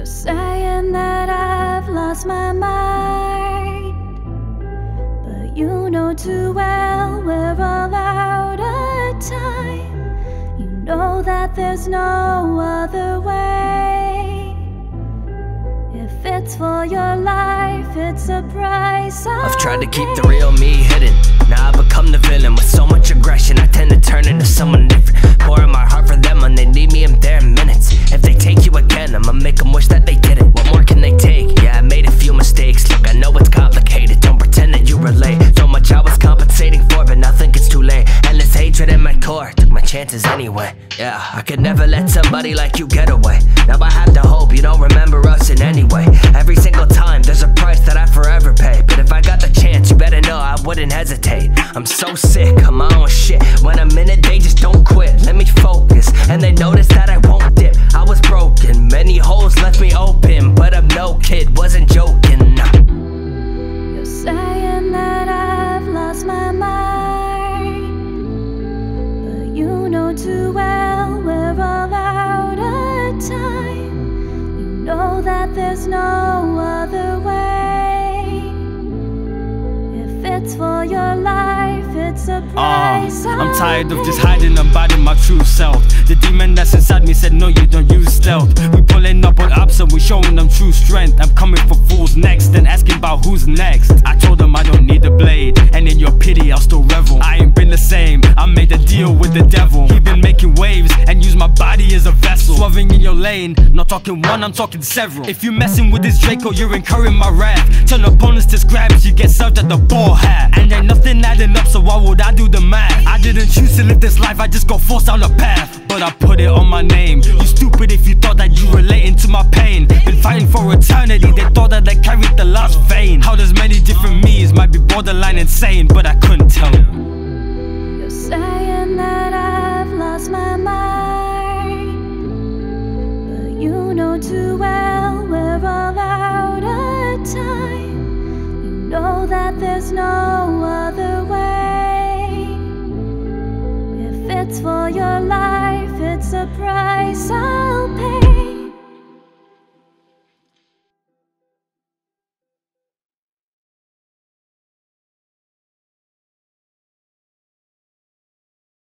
You're saying that I've lost my mind, but you know too well we're all out of time. You know that there's no other way. If it's for your life, it's a price I've tried to keep the real me hidden. Now I've become the villain. With so much aggression, I tend to turn into someone different. Pouring my heart for them when they need me, I'm there in minutes. If they take you again, I'ma make them wish that they didn't. What more can they take? Yeah, I made a few mistakes. Look, I know it's complicated. Don't pretend that you relate. So much I was compensating for, but now I think it's too late. Endless hatred in my core, took my chances anyway. Yeah, I could never let somebody like you get away. Now I have to hope you don't remember us in any way. Every single time, there's a price that I forever pay. But if I got the chance, you better know I wouldn't hesitate. I'm so sick of my own shit. When I'm in it, they just don't quit. Let me focus, and they notice that I won't dip. I was broken, many holes left me open, but I'm no kid, wasn't joking, nah. You're saying that I've lost my mind, but you know too well we're all out of time. You know that there's no other way. If it's for your life, it's a price I'm tired of just hiding and biting my true self. The demon that's inside me said no, you don't use stealth. We pulling up on ups and we showing them true strength. I'm coming for fools next, then asking about who's next. I told them I don't need a blade, and in your pity I'll still revel. I ain't been the same, I made a deal with the devil. He been making waves and use my body as a vessel. Swerving in your lane, not talking one, I'm talking several. If you messing with this Draco, you're incurring my wrath. Turn opponents to scraps, you get served at the ball hat. And ain't nothing adding up, so why would I do the math? I didn't choose to live this life, I just got forced down the path. But I put it on my name. You stupid if you thought that you relating to my pain. Been fighting for eternity, they thought that I carried the last vein. How there's many different me's, might be borderline insane, but I couldn't tell. You're saying that I've lost my mind, but you know too well we're all out of time. You know that there's no other way. If it's for your life, it's a price I'll pay.